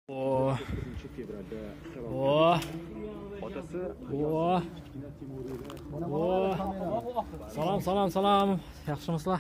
Oh. Salam. Yaxshimisizlar?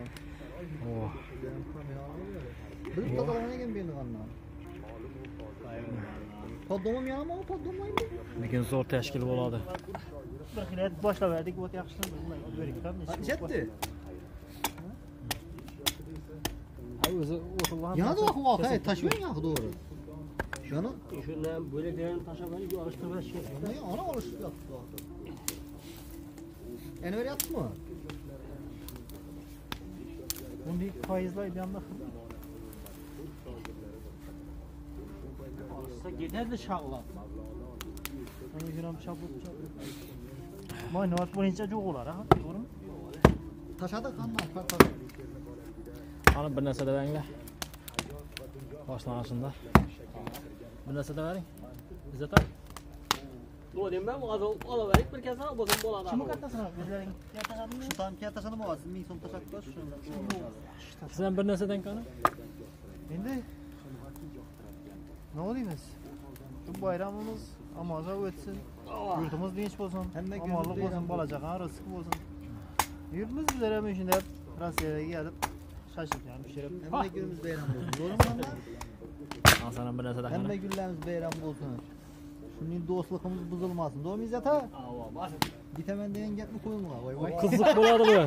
Bugun zo'r tashkil bo'ladi. Bir xillat boshlab verdik, o't yaxshidan Jetdi. O'zi o'tilgan. Yana da voqea tashvin yo'q to'g'ri. Shuni shundan bo'laklarni tashlab alishtirib kerak. Ona olish yo'q. Endi beryapsizmi? Bunday foizlar buyamda olsa ketadi shag'lab. Ana juram chapib. Moy navbat bo'yicha jo'q bo'lar, ha, to'g'rimi? Tashada qanday farq bor? Ana bir narsa davanglar. Boshlanishida. Bir narsa davering. Izzat aka. Do'dim ben olaverik bir kasa bo'lsin bo'ladi. Kim kattasini o'zlaring kattasanmi? Shu tam kattasini bo'g'az, 1000 so'm tashakkur shuni. Sizdan bir narsadan qani? Endi nima deymiz? Shu bayramimiz omonda o'tsin. Yurtimiz tinch bo'lsin, omonlik bo'lsin, bola-chaqa rizq bo'lsin. Yurtimiz bizlar ham shunday Rossiyaga kelib shashliklarni pishirib, Hamma kunimiz bayram bo'lsin. To'g'rimi? Sana bir narsadan qani? Hamma kunlarimiz bayram bo'lsin. Shuning do'stligimiz buzilmasin. Do'm Izzat aka. Bitaman degan gapni qo'yinglar. Voy. Qiziq bo'ladi bu.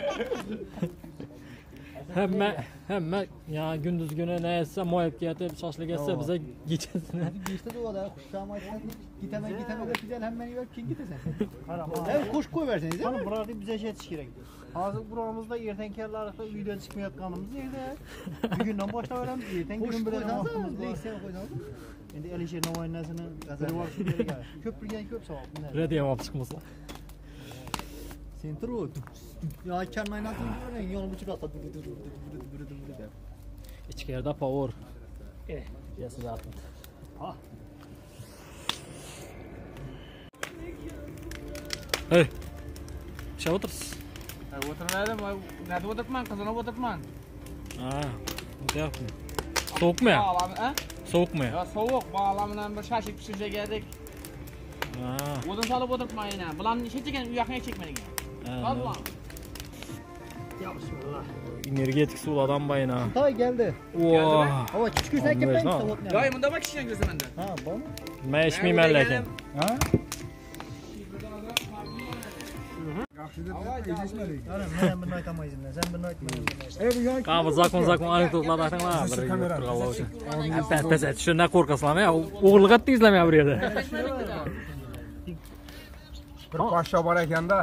Hamma ya gündüz günü neyse moyib ketib, shashlik etsa biza kechasini. Beshta do'da xusham aytsan, gitaman deb bizlar hammani yurib keyin ketasan. Qara, Qo'shib qo'yversangiz. mana biroq bizga yetish kerak. Hozir buramizda ertan kellarida uydan chiqmayotganimiz edi. Bugundan boshlab olamiz. Ertan kun bilan vaqtimiz bor. Leksiya qo'ysangiz. Endi Alisher Navoiynasini gazarib olish kerak. Ko'p bilgan ko'p savob. Radio olib chiqmasa. Sen tur. Ya karmaynatni ko'ring, yo'l buchiq qilib. İçeride power. Yes, that. Ha. Hey. Şey otursun. O'tirmadim, nada o'tiribman, qizini o'tiribman. Ha, o'tyapti. Sovuqmi? Ha? Sovuqmi? Yo, sovuq, bolam bilan bir shashlik pishirsak edik. Ha. O'zim solib o'tiribman yana. Bularni ish ekan, u yoqqa chekmagan. Alloh. Ya bismillah. Energetik suvlardan bayına. Toy geldi. Wow. Hava küçüksen kim ben Yo, bunda bak kishini ko'rsa menda. Ha, bormi? Men ichmayman lekin. Ha? Ana men bunday aytamayman. Sen bunday aytmaysan. Qani zakon anekdotlar aytinglar. Bir turganlar uchun. Pes shundan qo'rqasizlarmi? O'g'il qatdingizlarmi bu yerda? Bir poshsha bor ekanda.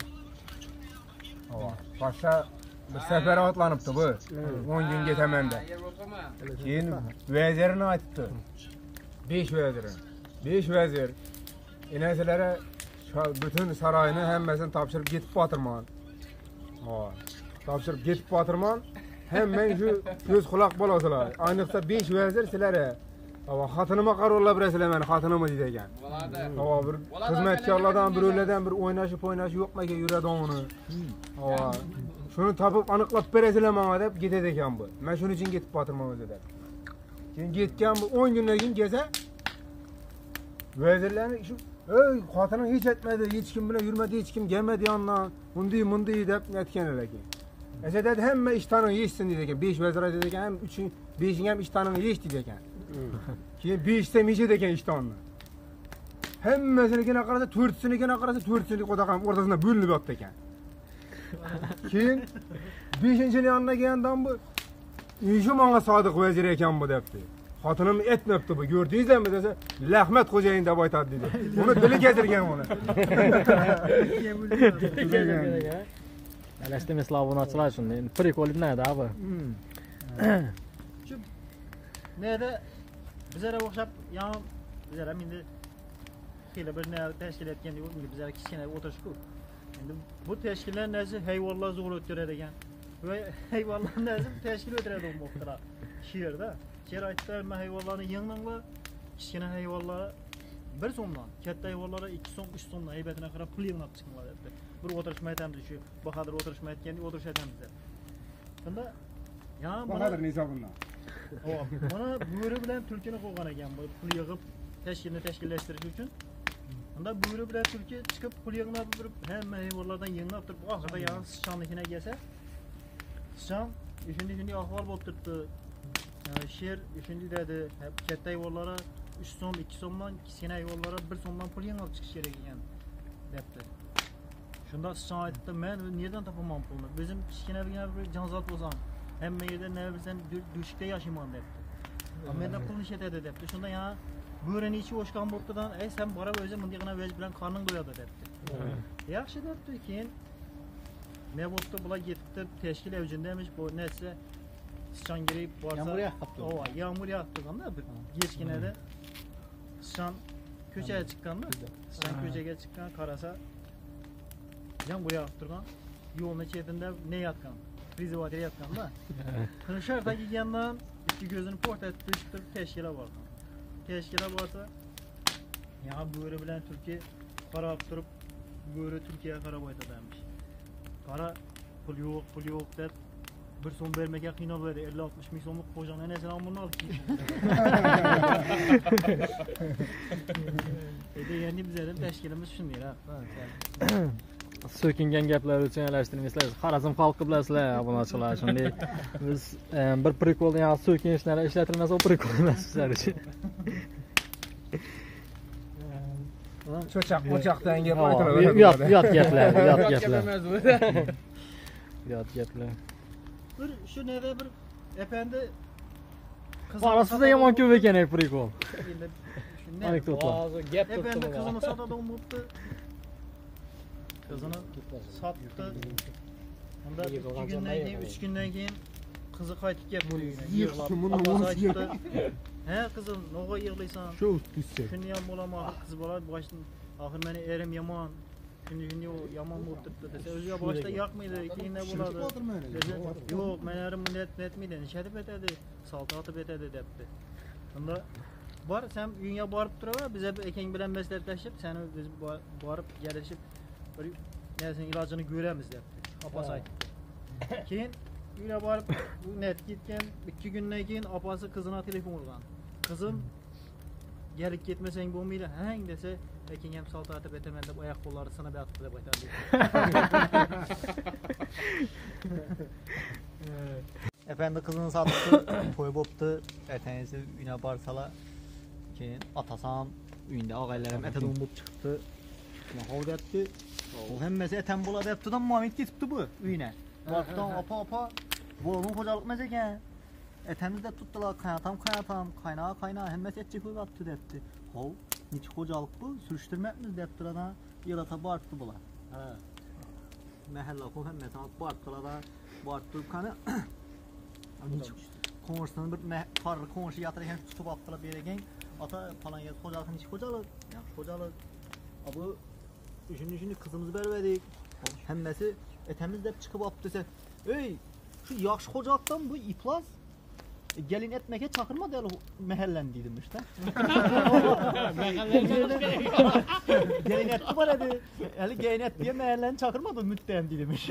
Poshsha bir safar otlanibdi bu. 10 kun ketaman deb. Keyin vazirini aytdi. 5 vazir. 5 vazir. Enasilari bütün saroyni hammasini topshirib ketib botirman. Topshirib ketib botirman. Hammang shu ko'z quloq bo'lasizlar. Ayniqsa 5 vazir sizlar. Xotinimga qarorlab berasizlar meni, xotinimni deydi ekan. Bir xizmatkorlardan birovlardan bir o'ynashib yo'qmi ekan yuradi uni. Shuni topib aniqlab berasizlar menga deb ketadi ekan bu. Men shuning uchun ketib botirman o'zida. Keyin ketgan bu 10 kundan keyin kelsa vazirlarni shu xotinim hech aytmadi, hech kim bilan yurmadi, hech kim kelmadi yondan. Bunday deb aytganlar ekan. Asadada hamma ishtarini yechsin dedi ekan. 5 vazir dedi ekan, ham 3 5 ham ishtarini yech dedi ekan. Keyin 5 ta mechid ekan ishtonni. Hammasiniga qarasa 4siniga qarasa 4sini qodaqam o'rtasida bo'linib yotdi ekan. Keyin 5-chini yonına kelgandan bu shu menga sodiq vazir ekan bu debdi. Xotinim aytmabdi bu. Ko'rdingizmi desa, Lahmat xo'jayin deb aytadi dedi. Uni dili keltirgan uni. Alashtim Slavonachlar shunday. Prikolnada bu. Shu neda bizlarga o'xshab, yana bizlar ham endi xeyli bir narsa tashkil etganda yo'q, bizlar kichkina o'tirish ko'p. Endi bu tashkillar narsa hayvonlar zo'r o'tiradi ekan. Va hayvonlar narsa tashkil o'tiradi o'moqlar. She'rda Sher aytdilar, men hayvonlarni yengmanglar. Kichkina hayvonlar 1 so'mdan, katta hayvonlarga 2 so'm, 3 so'mdan haybatini qarab pul yig'nab chiqinglar debdi. Bir o'tirishma aytamiz shu Bahodir o'tirishma aytganda o'tirish aytamiz. Bunda yana Bahodir hisobidan. Mana bo'ri bilan tulkini qo'ygan ekan, bu pul yig'ib tashkillashtirish uchun. Unda bo'ri bilan tulki chiqib pul yig'ib turib, hamma hayvonlardan yig'ib turib, oxirida yana sichqonnikine kelsa, sichqon shunday ahvol bo'lib turibdi. Sher shunday dedi, katta hayvonlara 3 so'm, 2 so'mdan, kichkina hayvonlara 1 so'mdan pul yig'ib chiqish kerak ekan debdi. Shunda sichqon aytdi, men nereden topaman pulni? Bizim kichkina bir jonzot bo'lsam, hamma yerda nima bilsam dushikda yashayman debdi. Menda pulni yetadi debdi. Shunda yana bo'rini ichi o'shgan bo'ptidan, "Ey sen borib o'zing bunday vej bilan qorning do'yadi" debdi. Yaxshi debdi. Keyin men bo'pti bular ketdi, tashkil avjindamiz bu narsa sichqon girib borsa, yağmur yağdığında bir geçkinede sichqon ko'chaga chiqqanda, sichqon ko'chaga chiqqan qarasa yağmur yağib turgan, yo'lning chetida ne yotgan? Prizvoter yotganda. Qirshar tagigandan ikki ko'zini portlatib turib tashkila bordi. Tashkila borsa, ya bo'ri bilan tulki qarab turib, bo'ri Turkiyaga qarab o'tadamish. Qara pul yo'q deb 1 so'm bermega qiynaladi. 50-60 ming so'mlik qo'jani narsa ammo olib keldi. Endi bizning tashkilimiz shunday, ha. So'kingan gaplar uchun alashtirmaysizlar. Xorazm xalqi bilasizlar, obunachilar. Shunday biz bir prikolni yaxshi so'kinishlar ishlatilmasa, o prikol emas sizlar uchun. O'choqdan gap aytiladi. Yot gaplar. Yot gaplar. Bir shu nerda bir efendi Qarasizda yomon ko'p ekan prikol. Endi shunday Anekdotlar. Gap efendi qizini sotadigan bo'libdi. Kızını sattı. Onda 2 gündən keyin, 3 gündən keyin kızı qaytib gəlib yığılıb. Apası aytdı. Hə qızım, noğa yığılırsan? Şu düşsə. Şunu yam bolama, qız bolar başdan axır məni erim yaman. Şimdi o yaman olub tutdu dese. Özü başda yaqmaydı, keyin nə boladı? Yox, mən erim netməydi. Nişədib etədi, saltı atıb etədi depdi. Onda var, sen dünya barıb duraba, bizə ekən bilən məsləhətləşib, səni biz barıb gəlişib bir nəsin ilacını görəmiz depdi. Apası aytdı. Keyin uyla barıb bu net gitken 2 gündən keyin apası kızına telefon urgan. Kızım gelip gitmesen bo'lmaydi, hang dese, lekin ham salto atib etaman deb oyoq qo'llari sinib yotibdi deb aytadi. Efendi kızını sattı, toy boptu, ertesi uyuna barsalar. Keyin atasam uyunda ağaylarım ete dondurup çıktı. Hov depti. O hemmesi eten bola depti da Muhammed gitipti bu uyuna. Baktan apa bu onun hocalık ekan. Etemiz de tuttular, kaynatam kaynağa hemmesi etçi koyup attı depti. Hov, niçin hocalık bu? Sürüştürmekmiz depti ana, yılata barttı bula. Məhəllə o hemmesi alıp barttılar da, barttırıp kanı. Konuşsanın bir farlı konuşu yatırırken tutup attılar bir yere. Ata falan yer hocalık, niçin hocalık? Hocalık. Bu şimdi kızımızı vermedik. Hemmesi etemiz de çıkıp attı dese. Ey, şu yaxşı hocalıktan bu iplas. Gelin etmeke çakırma da mehallen dedim işte. Gelin etti bana dedi. Yani gelin et diye mehallen çakırmadı müttem demiş.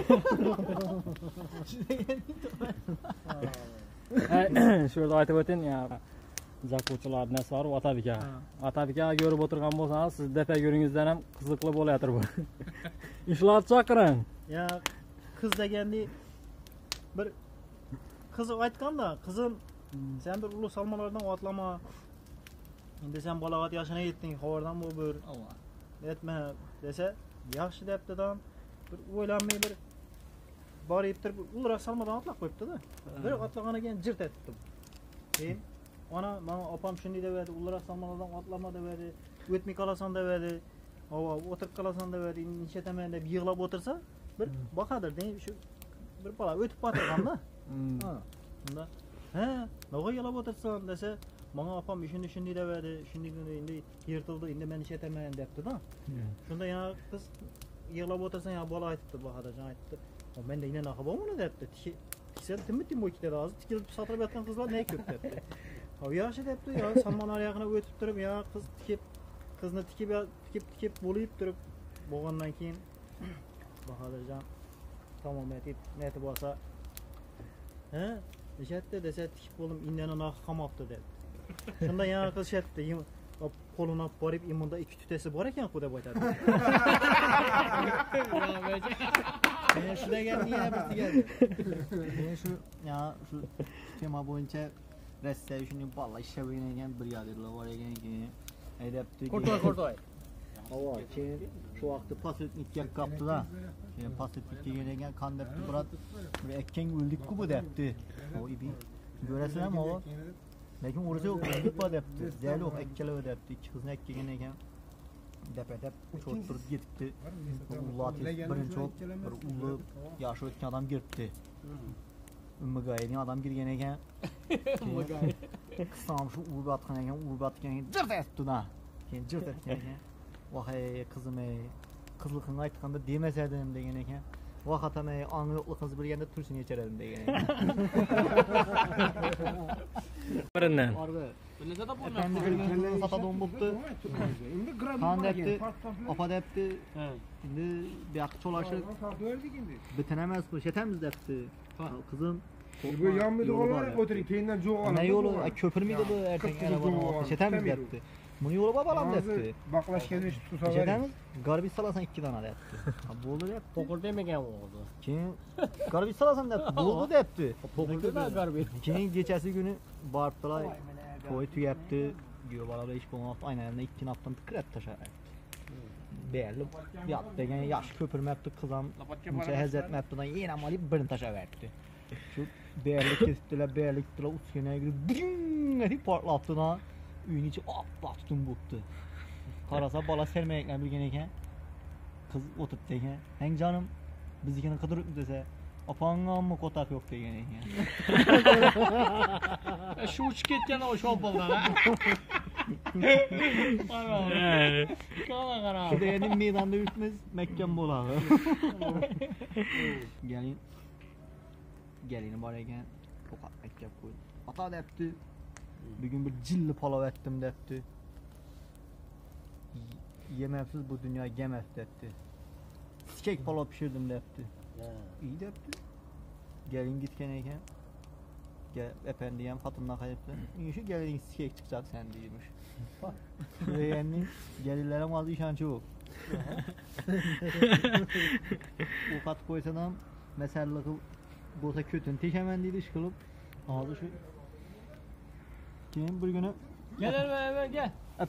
Şurada aytib o'tin ya. Zakuvchilar nasi bor, Otabeka. Otabeka ko'rib o'tirgan bo'lsangiz, siz depa yo'ringizdan ham qiziqli bo'layotir bu. Ishlarni chaqiring. Ya kız deganda bir kızı aytganda, kızım sen bir ulu salmalardan atlama. Endi sen balag'at yoshina yetding, xabardan bu bir. Etme dese, yaxshi debdidan bir o'ylanmay bir borib turib ulra salmadan atlab qo'yibdi da. Bir atlagandan keyin jirt etdim. Keyin ona opam shunday debdi, ulra salmalardan atlama debdi, o'tmay qolasan debdi. O'tirib qolasan debdi, nechataman deb yig'lab o'tirsa, bir boqadir, shu bir bola o'tib qotirganda. Unda he, nega yig'lab o'tirsan desa, "Bana opam shunday debdi, shunday endi yirtildi, endi men ishataman" debdi-da. Shunda ya qiz yig'lab o'tirsan, ya bola aytibdi, Bahodirjon aytibdi. "Menda yana naqa bo'lmani" debdi. Sen timit bo'ykida hozir tikilib sotirib yotgan qizlar ne ko'p debdi. Yaxshi debdi, ya Salmon oyog'ini o'tib turib, ya qiz qizni tikib bo'lib turib bo'lgandan keyin Bahodirjon tamom aytib, neti bo'lsa, he, Deşetdi dese tikip bolum indeni naq qamaptı dedi. Şunda yana qız şetdi. Qo'luna borib imunda 2 tutasi bor ekan xudo aytadi. Men shu degan yana birsi keldi. Men shu ya shu tema bo'yicha Rossiya shuni balla ishlab o'ynagan brigadirlar bor ekan. Aydapti. Qo'rtoy. Havo, keyin shu vaqtda pasitnikka qaptida. Keyin pasitnikka kelgan qandapti brat. Bir ekkan o'ldik-ku bu debdi. O ibi. Görəsən o. Lekin orası yo'q, o'ldik bu debdi. Zəli yo'q, ekkala debdi. İki qızını ekkan ekan. Dəpədəp ço'ttirib ketibdi. Ullati birinchi bir ullu yoshi o'tgan odam giribdi. Ummigoyning adam kirgan ekan. Ummigoy. Qisam shu urib atgan ekan, urib atgan ekan. Jirt etdi-da. Keyin jirt etgan ekan. Vahay qizim ey, qizliqni aytganda demasadim degan ekan. Vaqatam ey, anı yo'qli qiz bilganda tursin yecharadim degan ekan. Birinden. Bilese de bu Efendi bilgan satadan bo'pti. Qan debdi, opa debdi. Endi bu yoqqa cho'lashib bitinamiz bu, shetamiz debdi. Qizim Bu yanmıydı olar, o'tiring, keyindan jo'q oladi. Ne yo'li, ko'pirmaydi bu ertaga arabani shetamiz debdi. Buni yo'li babalam debdi. Baqlashgan ish tutsa Shetamiz, garbiy salasan 2 dona debdi. Bo'ldi debdi. To'qir demagan o'g'li. Keyin garbiy salasan debdi. Bo'ldi debdi. To'qirda garbiy. Keyin kechasi kuni boribdilar, to'y tugabdi. Yo'llarda ish bo'lmoqda, aynan 2 haftadan tikrab tashladi. Berilib, yot degan yosh ko'pirmabdi, qizam uncha hazzetmabdidan yana olib birini tashlaverdi. Shu berilib ketdilar, uskanaga kirib, ding portlabdidan uyning ichi oppoq tutun bo'libdi. Qarasa bola sermayaklar bilgan ekan. Qiz o'tiribdi ekan. "Hang jonim, biznikini qidirib desa, opangommi qo'taq yo'q" degan ekan. Shu uchib ketgan o'sha opaldan. Qara. Shunda endi maydonda yurtmiz, mahkam bo'ladi. Gelini bor ekan, to'qat maktab qo'ydi. Ota debdi. Bugun bir jilli palov etdim debdi. Yemabsiz bu dunyo emas debdi. Sikek palov pishirdim debdi. İyi debdi. Gelin gitgan ekan. Efendi ham xotindan qaytdi. Shu gelin sikek chiqacaq sen deymiş. Yani gelinlar ham hozir ishonchi yo'q. U qat qo'ysan ham masalliqi bo'lsa ko'tin teshaman deydi ish qilib. Hozir shu keyin bir kuni Gel gel.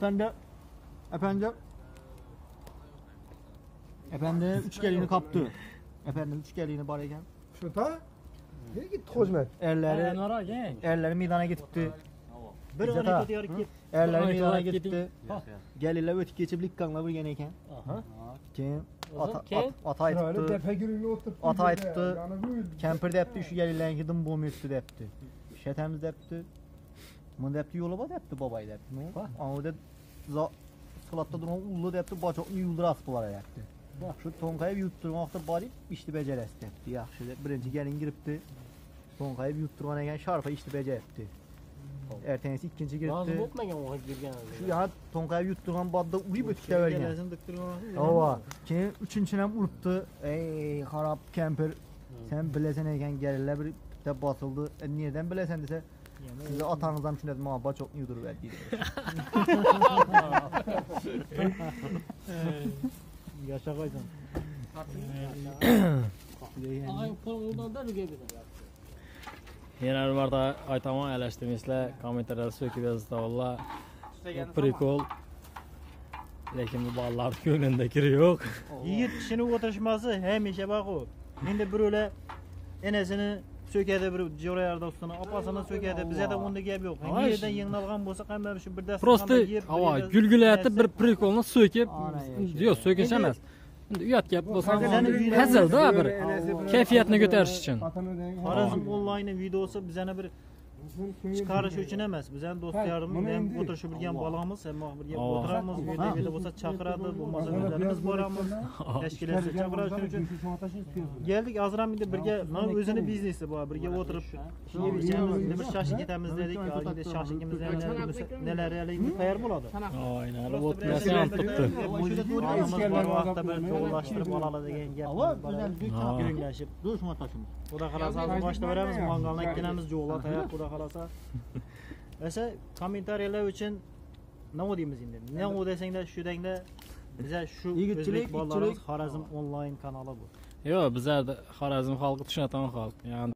Efendi 3 gelini kaptı. Efendi 3 gelini bor ekan. Shu ta? Nega gitdi xizmat? Erleri meydana gitibdi. Bir İzzet ona ağa. ko'tarib ketdi. Erleri meydana Meydana gitibdi. Gelinler o'tib keçib likkanla bilgan ekan. Keyin ata Chiroyli aytibdi. depagiriga o'tiribdi. Ata aytibdi. Kampir debdi, shu gelinlarniki dim bo'lmaydi debdi. Shetamiz debdi. Mun debdi yo'li bor debdi bobay debdi. Anda salatda turgan ullu debdi, bochoqni yuldiras bo'lar debdi. Shu to'nqayib yuttirmoqda borib ishni bajarasiz debdi. Yaxshi deb birinchi gelin giribdi. To'nqayib yuttirgan ekan sharpa ishni bajaribdi. Ertasi ikkinchi giribdi. Lazım o'tmagan o'g'il girgan. Shu ya to'nqayib yuttirgan bodda urib o'tib ketavergan. Gelasini diktirgan. Hava. Keyin uchinchini ham uribdi. Ey xarob kampir, sen bilasan ekan gelinlar bir deb bosildi. Nereden bilasan desa, sizni otangiz ham shunday menga bochoqni yudirib berdi deydi. Yaşa qo'ysan. Ay qo'ldan da rugaydi. Yana bir marta aytaman, alashtirmaysizlar, kommentarlarda so'kib yozinglar valla. Prikol. Lekin bu bolalar ko'nglida kiri yo'q. Yigit kishini o'tirishmasi hamisha baqu. Endi birovlar enasini sökedi, bir jo'rayarda ustini, opasini sökedi. Bizda unda gap yo'q. Yerdan yengilgan bo'lsa qanday shu bir dasta Prosta havo gulgulayatib bir prikolni so'kib, yo'q, so'kish emas. Endi uyat gap bo'lsa, hazilda bir kayfiyatni ko'tarish uchun. Xorazm onlayn videosi bizani bir chiqarish uchun emas, bizning do'stlarimiz ham o'tirishib bilgan bolamiz, hamma birga o'tiramiz, bu yerda bo'lsa chaqiradi, bo'lmasa o'zlarimiz boramiz, tashkilotga chaqirish uchun keldik. Hozir ham endi birga mana o'zini biznesi bor, birga o'tirib yeb ichamiz, endi bir shashlik etamiz dedik. Endi shashligimiz ham nelar tayyor bo'ladi. Aynan, o'tmasi ham turibdi. Bor vaqtda bir to'g'rilashtirib oladi degan gap bor. Yönglashib, Do'shma taşımız. xudo xolasa boshda beramiz, mangalni ekkanamiz, jo'g'lar tayyor, xudo xolasa. Esa kommentariyalar uchun nima deymiz endi? Nima desanglar shu dengda biza shu Yigitchilik, o'zbek bolalarimiz Xorazm onlayn kanali bu. Yo'q, bizlarda Xorazm xalqi tushunadigan xalq. Ya'ni